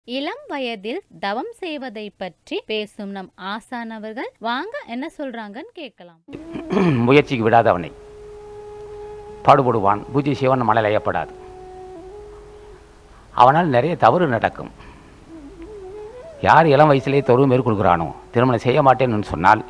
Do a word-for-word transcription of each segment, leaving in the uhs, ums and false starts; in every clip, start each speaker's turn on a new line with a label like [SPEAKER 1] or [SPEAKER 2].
[SPEAKER 1] இளம் வயதில் தவம் செய்வதை பற்றி பேசும் நம் ஆசானவர்கள் வாங்க என்ன சொல்றாங்கன்னு கேட்கலாம்.
[SPEAKER 2] முயற்சிக்கு விடாதவனை பாடுபடுவான், பூஜை செய்வான், மணல் அயப்படாது. அவனால் நிறைய தவறு நடக்கும். யார் இளம் வயசுலேயே தவறு மேற்கொள்கிறானோ, திருமணம் செய்ய மாட்டேன்னு சொன்னால்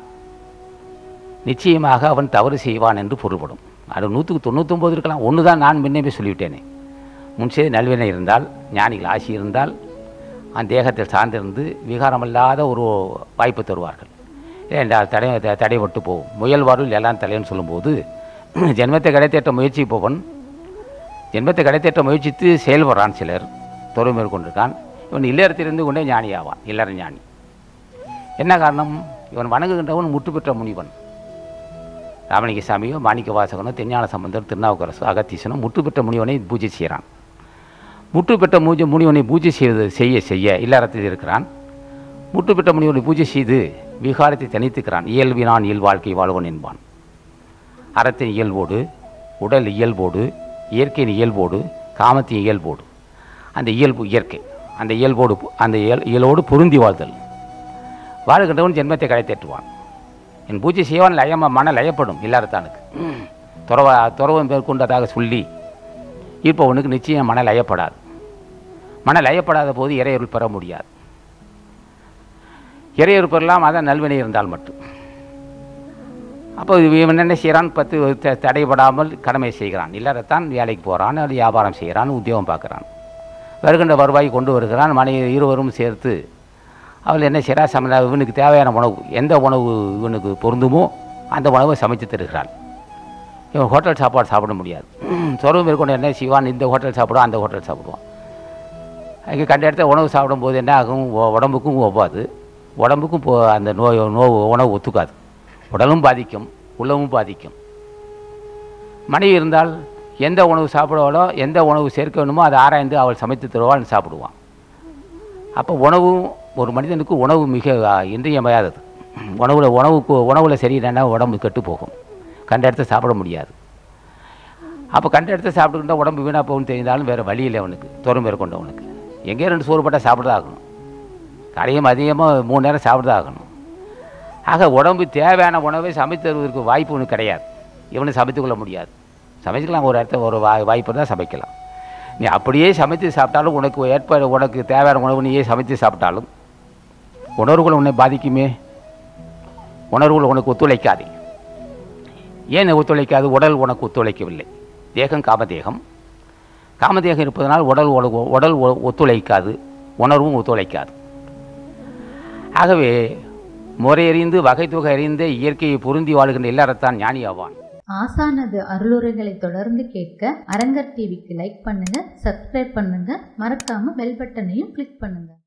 [SPEAKER 2] நிச்சயமாக அவன் தவறு செய்வான் என்று பொருள்படும். அது நூற்றுக்கு தொண்ணூற்றொம்பது இருக்கலாம். ஒன்று தான் நான் முன்னே சொல்லிவிட்டேனே, முன்சே நல்வினை இருந்தால், ஞானிகள் ஆசி இருந்தால், அந்த தேகத்தில் சார்ந்திருந்து விகாரமில்லாத ஒரு வாய்ப்பு தருவார்கள். ஏன்றால் தடை தடைபட்டு போகும். முயல்வாருள் எல்லாம் தலைன்னு சொல்லும்போது, ஜென்மத்தை கிடைத்தேற்ற முயற்சி போவன் ஜென்மத்தை கிடைத்தேற்ற முயற்சித்து செயல்படுறான். சிலர் தொழில் மேற்கொண்டிருக்கான். இவன் இல்லறத்திலிருந்து கொண்டே ஞானி ஆவான். இல்லற ஞானி. என்ன காரணம்? இவன் வணங்குகின்றவன் முற்று பெற்ற முனிவன். ராமலிங்க சாமியோ, மாணிக்க வாசகனோ, தெஞ்ஞான சம்பந்தர், திருநாவுக்கரசோ, அகத்தீசனோ முற்று பெற்ற முனிவனை பூஜை செய்கிறான். முற்று பெற்ற மூஜை முனிவனை பூஜை செய்வது செய்ய செய்ய இல்லறத்தில் இருக்கிறான். முற்று பெற்ற முனிவனை பூஜை செய்து விகாரத்தை தனித்துக்கிறான். இயல்பினான் இயல் வாழ்க்கை வாழ்வன் என்பான். அறத்தின் இயல்போடு, உடல் இயல்போடு, இயற்கையின் இயல்போடு, காமத்தின் இயல்போடு, அந்த இயல்பு இயற்கை, அந்த இயல்போடு அந்த இயல் இயலோடு பொருந்தி வாழ்தல். வாழ்கின்றவன் ஜென்மத்தை கடைத்தேற்றுவான். என் பூஜை செய்வான் லயமா மன லயப்படும். இல்லறத்தானுக்கு துறவ துறவம் மேற்கொண்டதாக சொல்லி இருப்பவனுக்கு நிச்சயம் மன லயப்படாது. மன லயப்படாத போது இறையருள் பெற முடியாது. இறையருள் பெறலாம், அதான் நல்வினை இருந்தால் மட்டும். அப்போ இவன் என்ன செய்கிறான்? பத்து தடைபடாமல் கடமை செய்கிறான். இல்லறத்தான் வேலைக்கு போகிறான், அது வியாபாரம் செய்கிறான், உத்தியோகம் பார்க்குறான், வருகின்ற வருவாய் கொண்டு வருகிறான். மனைவி இருவரும் சேர்த்து அவள் என்ன செய்கிறா? சம இவனுக்கு தேவையான உணவு, எந்த உணவு இவனுக்கு பொருந்துமோ அந்த உணவை சமைத்து தருகிறாள். இவன் ஹோட்டல் சாப்பாடு சாப்பிட முடியாது. சொருவம் மேற்கொண்டு என்ன செய்வான்? இந்த ஹோட்டல் சாப்பிடுவான், அந்த ஹோட்டல் சாப்பிடுவான். அங்கே கண்ட இடத்துல உணவு சாப்பிடும்போது என்ன ஆகும்? உடம்புக்கும் ஒவ்வாது, உடம்புக்கும் போ அந்த நோய் நோய் உணவு ஒத்துக்காது. உடலும் பாதிக்கும், உள்ளமும் பாதிக்கும். மனைவி இருந்தால் எந்த உணவு சாப்பிடுவாளோ, எந்த உணவு சேர்க்க வேணுமோ அதை ஆராய்ந்து அவள் சமைத்து தருவாள், சாப்பிடுவான். அப்போ உணவும் ஒரு மனிதனுக்கு உணவு மிக இன்றியமையாதது. உணவில் உணவுக்கு உணவில் சரியில்லைன்னா உடம்பு கெட்டு போகும். கண்ட இடத்த சாப்பிட முடியாது. அப்போ கண்ட இடத்த சாப்பிட்டுக்கிட்டால் உடம்பு வீணாக போகணும்னு தெரிந்தாலும் வேறு வழி இல்லை அவனுக்கு. துறம் மேற்கொண்டவனுக்கு எங்கேயோ ரெண்டு சோறு போட்டால் சாப்பிட்டு ஆகணும். கடையும் அதிகமாக மூணு நேரம் சாப்பிட்டு ஆகணும். ஆக உடம்பு தேவையான உணவை சமைத்து தருவதற்கு வாய்ப்பு ஒன்று கிடையாது. இவனை சமைத்து கொள்ள முடியாது. சமைச்சிக்கலாம், ஒரு இடத்த ஒரு வாய் வாய்ப்பு தான் சமைக்கலாம். நீ அப்படியே சமைத்து சாப்பிட்டாலும் உனக்கு ஏற்ப உனக்கு தேவையான உணவு நீயே சமைத்து சாப்பிட்டாலும் உணர்வுகள் உன்னை பாதிக்குமே. உணர்வுகள் உனக்கு ஒத்துழைக்காது. ஏன் ஒத்துழைக்காது? உடல் உனக்கு ஒத்துழைக்கவில்லை. தேகம் காமதேகம். காமதேகம் இருப்பதனால் உடல் உடல் ஒத்துழைக்காது, உணர்வும் ஒத்துழைக்காது. ஆகவே முறையறிந்து வகை தொகை அறிந்த இயற்கையை பொருந்தி வாழ்கின்ற இல்லறத்தான் ஞானி ஆவான்.
[SPEAKER 3] ஆசானது அருளுரைகளை தொடர்ந்து கேட்க அரங்கர் டிவிக்கு லைக் பண்ணுங்க, சப்ஸ்கிரைப் பண்ணுங்க, மறக்காம பெல் பட்டனையும் கிளிக் பண்ணுங்க.